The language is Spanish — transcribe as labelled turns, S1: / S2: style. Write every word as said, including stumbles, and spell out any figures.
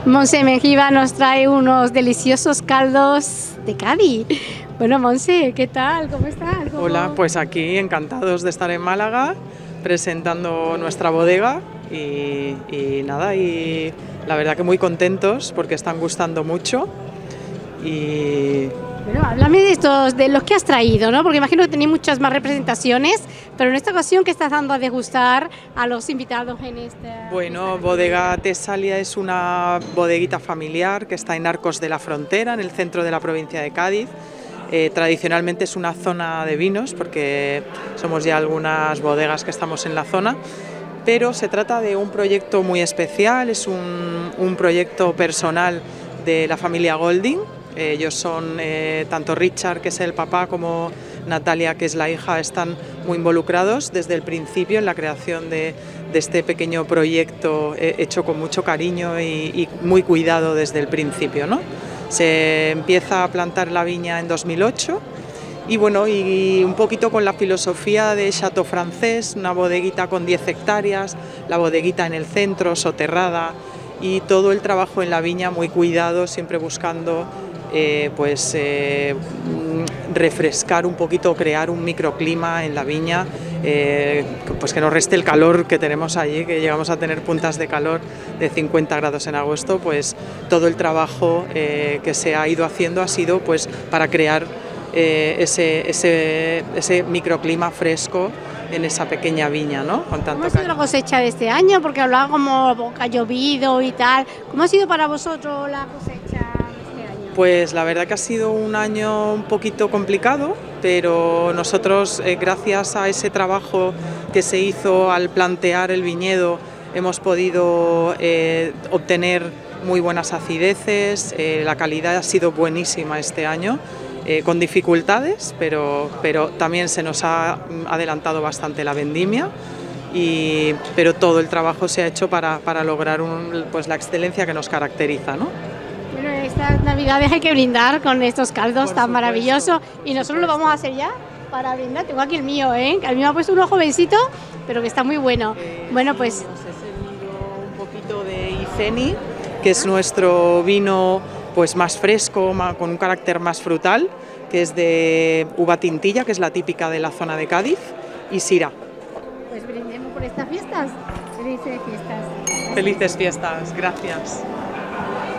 S1: Monse Mengibar nos trae unos deliciosos caldos de Cádiz. Bueno, Monse, ¿qué tal? ¿Cómo estás? ¿Cómo...
S2: Hola, pues aquí encantados de estar en Málaga presentando nuestra bodega y, y nada, y la verdad que muy contentos porque están gustando mucho. Y
S1: bueno, háblame de estos, de los que has traído, ¿no? Porque imagino que tenéis muchas más representaciones, pero en esta ocasión, ¿qué estás dando a degustar a los invitados en esta?
S2: Bueno, Bodega Tesalia es una bodeguita familiar que está en Arcos de la Frontera, en el centro de la provincia de Cádiz. Eh, tradicionalmente es una zona de vinos, porque somos ya algunas bodegas que estamos en la zona, pero se trata de un proyecto muy especial, es un, un proyecto personal de la familia Golding. Ellos son, eh, tanto Richard, que es el papá, como Natalia, que es la hija, están muy involucrados desde el principio en la creación de, de este pequeño proyecto eh, hecho con mucho cariño y, y muy cuidado desde el principio, ¿no? Se empieza a plantar la viña en dos mil ocho y bueno, y un poquito con la filosofía de Chateau Francés, una bodeguita con diez hectáreas, la bodeguita en el centro, soterrada, y todo el trabajo en la viña muy cuidado, siempre buscando Eh, pues eh, refrescar un poquito, crear un microclima en la viña, eh, pues que nos reste el calor que tenemos allí, que llegamos a tener puntas de calor de cincuenta grados en agosto. Pues todo el trabajo eh, que se ha ido haciendo ha sido pues para crear eh, ese, ese, ese microclima fresco en esa pequeña viña, ¿no? Con tanto
S1: ¿Cómo ha sido la cosecha de este año? Porque hablaba como que ha llovido y tal. ¿Cómo ha sido para vosotros la cosecha?
S2: Pues la verdad que ha sido un año un poquito complicado, pero nosotros, eh, gracias a ese trabajo que se hizo al plantear el viñedo, hemos podido eh, obtener muy buenas acideces, eh, la calidad ha sido buenísima este año, eh, con dificultades, pero, pero también se nos ha adelantado bastante la vendimia. Y, pero todo el trabajo se ha hecho para, para lograr un, pues la excelencia que nos caracteriza, ¿no?
S1: Bueno, estas navidades hay que brindar con estos caldos
S2: Por
S1: tan
S2: supuesto,
S1: maravillosos y nosotros lo vamos a hacer ya para brindar. Tengo aquí el mío, ¿eh? Que a mí me ha puesto uno jovencito, pero que está muy bueno.
S2: Eh,
S1: bueno,
S2: sí,
S1: pues...
S2: Os he servido un poquito de Iceni, que es nuestro vino pues más fresco, más, con un carácter más frutal, que es de uva tintilla, que es la típica de la zona de Cádiz, y Syrah.
S1: Pues brindemos por estas fiestas. Felices fiestas.
S2: Felices fiestas, gracias.